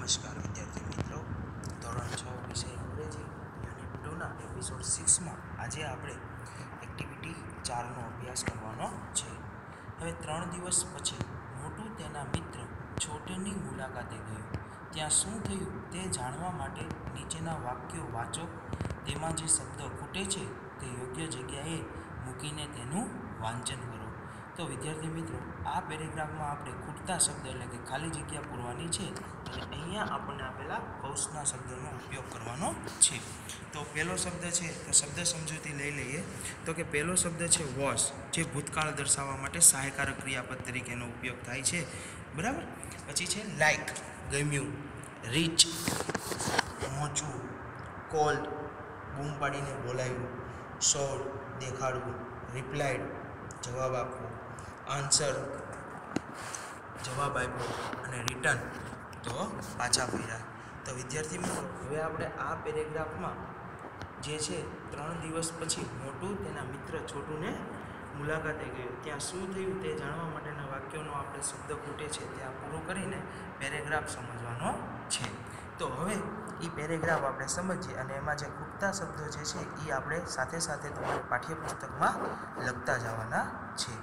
નમસ્કાર વિદ્યાર્થી મિત્રો, ધોરણ 6 વિષય અંગ્રેજી યુનિટ 2ના એપિસોડ 6માં આજે આપણે એક્ટિવિટી 4નો અભ્યાસ કરવાનો છે. હવે 3 દિવસ પછી મોટું તેના મિત્ર છોટેની મુલાકાતે ગયો. ત્યાં શું થયું તે જાણવા માટે નીચેના વાક્યો વાંચો. તેમાં જે શબ્દ ખૂટે છે તે યોગ્ય જગ્યાએ મૂકીને તેનું વાંચન કરો. તો વિદ્યાર્થી મિત્રો, આ પેરેગ્રાફમાં આપણે ખૂટતા શબ્દ એટલે કે ખાલી જગ્યા પૂરવાની છે અને અહીંયા આપણને આપેલા કૌંસના શબ્દોનો ઉપયોગ કરવાનો છે. તો પહેલો શબ્દ છે તો શબ્દ સમજૂતી લઈ લઈએ. તો કે પહેલો શબ્દ છે વોઝ, જે ભૂતકાળ દર્શાવવા માટે સહાયકારક ક્રિયાપદ તરીકેનો ઉપયોગ થાય છે. બરાબર. પછી છે લાઇક, ગમ્યું, રીચ, પહોંચવું, કોલ્ડ, બૂમ પાડીને બોલાવ્યું, શોડ, દેખાડવું, રિપ્લાઇડ, જવાબ આપવો, આન્સર, જવાબ આપ્યો, અને રિટર્ન, તો પાછા ફર્યા. તો વિદ્યાર્થી મિત્રો, હવે આપણે આ પેરેગ્રાફમાં જે છે 3 દિવસ પછી મોટું તેના મિત્ર છોટુને મુલાકાતે ગયો. ત્યાં શું થયું તે જાણવા માટેના વાક્યોનો આપણે શબ્દ ખૂટે છે ત્યાં પૂરું કરીને પેરેગ્રાફ સમજવાનો છે. તો હવે એ પેરેગ્રાફ આપણે સમજીએ અને એમાં જે ખૂટતા શબ્દો જે છે એ આપણે સાથે સાથે તમારે પાઠ્યપુસ્તકમાં લખતા જવાના છે.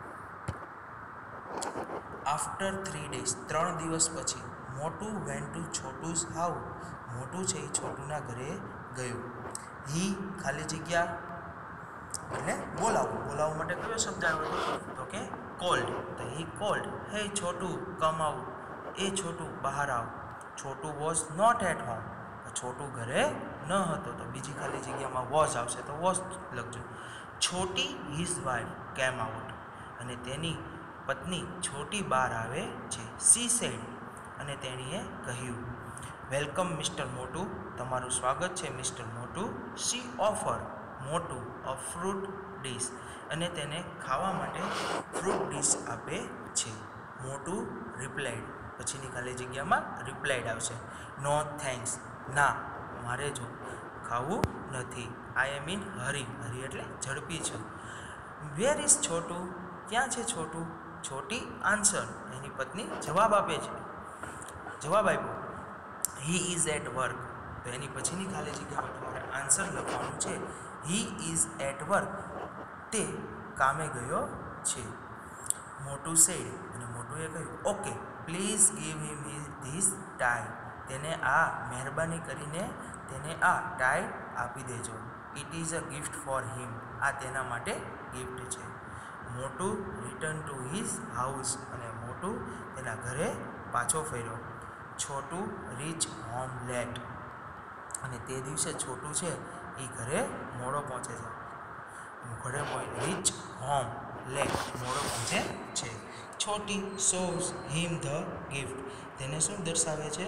આફ્ટર 3 days, 3 દિવસ પછી મોટું વેન્ટ ટુ છોટુસ હાઉસ, મોટું છે એ છોટુના ઘરે ગયું. હી ખાલી જગ્યા એટલે બોલાવવું માટે કયો શબ્દ આવ્યો તો કે કોલ્ડ. તો હી કોલ્ડ, હે છોટું કમ આઉટ, એ છોટું બહાર આવ. Chhotu was not at home, Chhotu ઘરે ન હતો તો બીજી ખાલી જગ્યામાં વોઝ આવશે તો વોઝ લખજો. છોટી હિઝ વાઇફ કેમ આઉટ, અને તેની પત્ની છોટી બહાર આવે છે. સી સેડ, અને તેણીએ કહ્યું. વેલકમ મિસ્ટર મોટું, તમારું સ્વાગત છે મિસ્ટર મોટું. સી ઓફર, મોટું, અ ફ્રૂટ ડીશ, અને તેને ખાવા માટે ફ્રૂટ ડીશ આપે છે. મોટું રિપ્લાઇડ, પછીની ખાલી જગ્યામાં રિપ્લાઇડ આવશે. નો થેન્ક્સ, ના મારે જો ખાવું નથી. આઈ એમ ઇન હરી, હરી એટલે ઝડપી છે. વેર ઇઝ છોટું, ક્યાં છે છોટું. છોટી આન્સર, એની પત્ની જવાબ આપે છે, જવાબ આપ્યો. હી ઇઝ એટ વર્ક, તો એની પછીની ખાલી જગ્યામાં તમારે આન્સર લખવાનું છે. હી ઇઝ એટ વર્ક, તે કામે ગયો છે. મોટું સેડ, અને મોટુએ કહ્યું okay please give him this tie, તેને આ મહેરબાની કરીને તેને આ ટાઈ આપી દેજો. It is a gift for him, આ તેના માટે ગિફ્ટ છે. મોટું રિટર્ન ટુ હિઝ હાઉસ, અને મોટું તેના ઘરે પાછો ફર્યો. છોટું રીચ હોમ લેટ, અને તે દિવસે છોટું છે એ ઘરે મોડો પહોંચે છે. ઘરે રીચ હોમ લેટ, મોડો પહોંચે છે. છોટી શોઝ હિમ ધ ગિફ્ટ, તેને શું દર્શાવે છે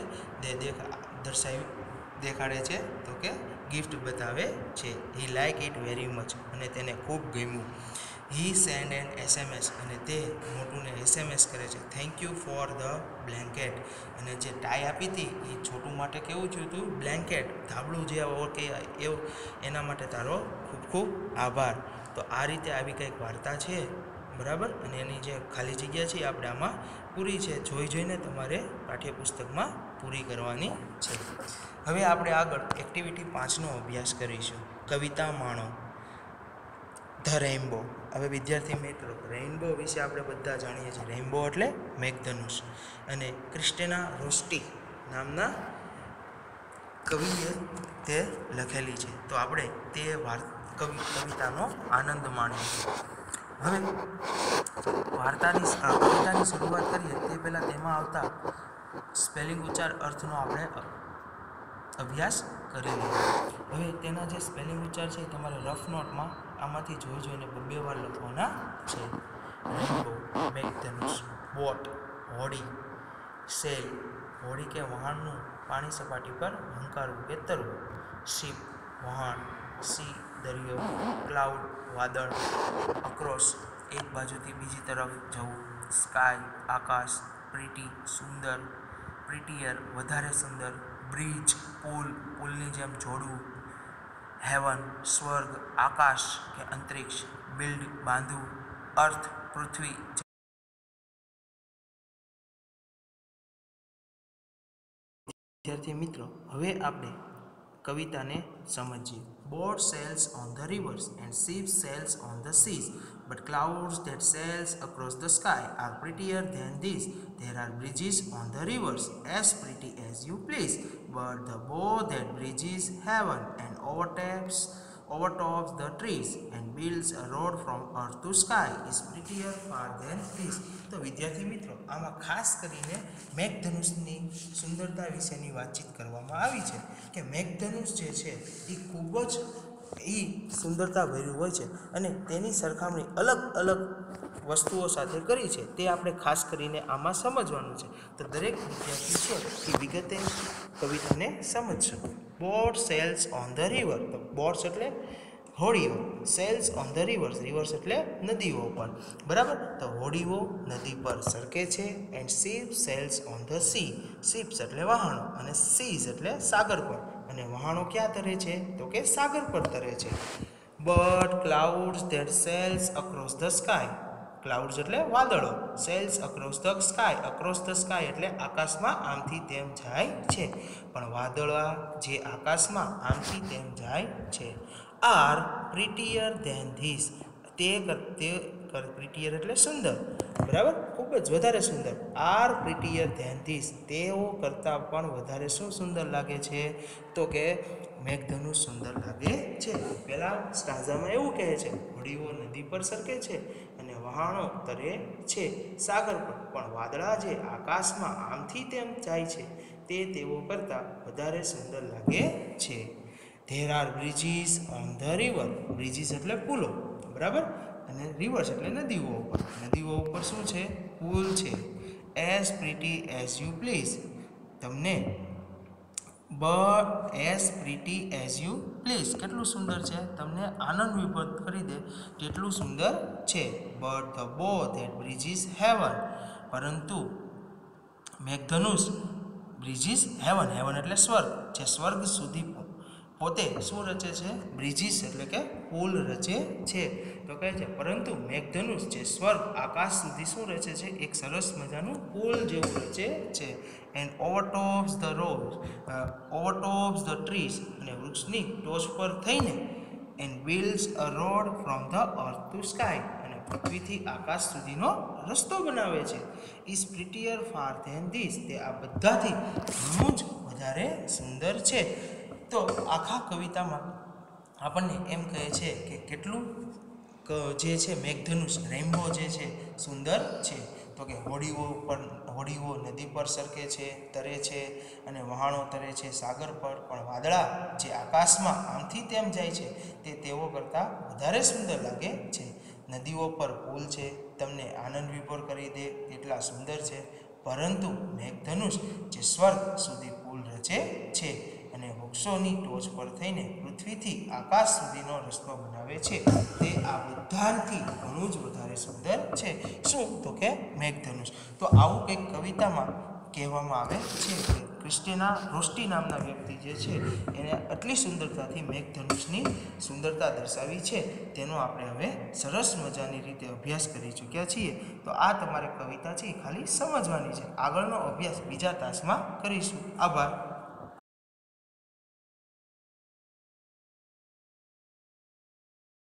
દેખાડે છે તો કે ગિફ્ટ બતાવે છે. He like it very much, અને તેને ખૂબ ગમ્યું. હી સેન્ડ એન SMS, અને તે મોટુંને SMS કરે છે. Thank you for the blanket, અને જે ટાઈ આપી હતી એ છોટું માટે કેવું થયું હતું, બ્લેન્કેટ, ધાબળું જે કે એવું, એના માટે તારો ખૂબ ખૂબ આભાર. તો આ રીતે આવી કંઈક વાર્તા છે. બરાબર. અને એની જે ખાલી જગ્યા છે આપણે આમાં પૂરી છે, જોઈને તમારે પાઠ્યપુસ્તકમાં પૂરી કરવાની છે. હવે આપણે આગળ એક્ટિવિટી 5નો અભ્યાસ કરીશું. કવિતા માણો. The rainbow. હવે વિદ્યાર્થી મિત્રો, રેઇનબો વિશે આપણે બધા જાણીએ છીએ. રેઇનબો એટલે મેઘધનુષ, અને ક્રિસ્ટિના રોસ્ટી નામના કવિએ તે લખેલી છે. તો આપણે તે કવિતાનો આનંદ માણીએ. હવે કવિતાની શરૂઆત કરીએ તે પહેલાં તેમાં આવતા સ્પેલિંગ ઉચ્ચાર અર્થનો આપણે અભ્યાસ કરી લઈએ. હવે તેના જે સ્પેલિંગ ઉચ્ચાર છે તમારે રફ નોટમાં આમાંથી જોઈને 2 વાર લખવાના છે. રેઇનબો, મેઘધનુષ. બોટ, હોડી. સેલ, હોડી કે વહાણનું પાણી સપાટી પર હંકારવું કે તરવું. શિપ, વહાણ. સી, દરિયો. ક્લાઉડ, વાદળ. અક્રોસ, એક બાજુથી બીજી તરફ જવું. સ્કાય, આકાશ. પ્રીટી, સુંદર. પ્રીટીયર, વધારે સુંદર. બ્રિજ, પુલ, પુલની જેમ જોડવું. હેવન, સ્વર્ગ. આકાશ કે અંતરિક્ષ. બિલ્ડ, બાંધવું. અર્થ, પૃથ્વી. વિદ્યાર્થી મિત્રો, હવે આપણે કવિતાને સમજીએ. Boat sails on the rivers and ships sails on the seas, but clouds that sails across the sky are prettier than these. There are bridges on the rivers, as pretty as you please, but the boat that bridges heaven and overtops the trees and builds a road from earth to sky is prettier far than this. તો વિદ્યાર્થી મિત્રો, આમાં ખાસ કરીને મેઘધનુષની સુંદરતા વિશેની વાતચીત કરવામાં આવી છે કે મેઘધનુષ જે છે એ ખૂબ જ સુંદરતા ભર્યું હોય છે અને તેની સરખામણી અલગ અલગ વસ્તુઓ સાથે કરી છે. તે આપણે ખાસ કરીને આમાં સમજવાનું છે. તો દરેક વિદ્યાર્થી છે એ વિગતે કવિતાને સમજશે. Boat sails on the river. તો બોટ્સ એટલે હોડીઓ, sails on the rivers, rivers એટલે નદીઓ પર, બરાબર. તો હોડીઓ નદી પર સરકે છે. And ship sails on the sea, ships એટલે વહાણો અને સીઝ એટલે સાગર પર. અને વહાણો ક્યાં તરે છે? તો કે સાગર પર તરે છે. But clouds that sails across the sky, clouds એટલે વાદળો, sails across the sky, across the sky એટલે આકાશમાં આમથી તેમ જાય છે. પણ વાદળા જે આકાશમાં આમથી તેમ જાય છે, આર પ્રિટિયર ધેન ધીસ, તે પ્રિટિયર એટલે સુંદર, બરાબર, ખૂબ જ વધારે સુંદર. આર પ્રિટિયર ધેન ધીસ, તેઓ કરતાં પણ વધારે શું સુંદર લાગે છે? તો કે મેઘધનુષ સુંદર લાગે છે. પહેલાં સ્ટાન્ઝામાં એવું કહે છે, હોડીઓ નદી પર સરકે છે અને વહાણો તરે છે સાગર પર, પણ વાદળા જે આકાશમાં આમથી તેમ જાય છે તે તેઓ કરતાં વધારે સુંદર લાગે છે. There are bridges on the river, bridges એટલે પુલો, બરાબર, અને રિવર્સ એટલે નદીઓ ઉપર, નદીઓ ઉપર શું છે? પુલ છે. as pretty as you please, તમને as pretty as you please, કેટલું સુંદર છે? તમને આનંદ વિભોર કરી દે તેટલું સુંદર છે. but the boat that bridges heaven, પરંતુ મેઘધનુષ બ્રિજીસ હેવન, હેવન એટલે સ્વર્ગ, જે સ્વર્ગ સુધી પોતે શું રચે છે? બ્રિજીસ એટલે કે પુલ રચે છે. તો કહે છે પરંતુ મેઘધનુષ જે સ્વર્ગ આકાશ સુધી શું રચે છે? એક સરસ મજાનું પુલ જેવું રચે છે. એન્ડ ઓવરટોપ્સ ધ ટ્રીઝ, અને વૃક્ષની ટોચ પર થઈને and builds a road from the earth to sky, અને પૃથ્વીથી આકાશ સુધીનો રસ્તો બનાવે છે. Is prettier far than this, તે આ બધાથી ઘણું જ વધારે સુંદર છે. તો આખા કવિતામાં આપણને એમ કહે છે કે કેટલું જે છે મેઘધનુષ રેઇનબો જે છે સુંદર છે. તો કે હોડીઓ નદી પર સરકે છે, તરે છે, અને વહાણો તરે છે સાગર પર, પણ વાદળા જે આકાશમાં આમથી તેમ જાય છે તે તેઓ કરતાં વધારે સુંદર લાગે છે. નદીઓ પર પુલ છે, તમને આનંદ વિભોર કરી દે એટલા સુંદર છે. પરંતુ મેઘધનુષ જે સ્વર્ગ સુધી પુલ રચે છે અને વૃક્ષોની ટોચ પર થઈને પૃથ્વીથી આકાશ સુધીનો રસ્તો બનાવે છે, તે આ બધાથી ઘણું જ વધારે સુંદર છે. શું? તો કે મેઘધનુષ. તો આવું કંઈક કવિતામાં કહેવામાં આવે છે કે રોસ્ટી નામના વ્યક્તિ જે છે એને આટલી સુંદરતાથી મેઘધનુષની સુંદરતા દર્શાવી છે, તેનો આપણે હવે સરસ મજાની રીતે અભ્યાસ કરી ચૂક્યા છીએ. તો આ તમારે કવિતા છે એ ખાલી સમજવાની છે. આગળનો અભ્યાસ બીજા તાસમાં કરીશું. આભાર.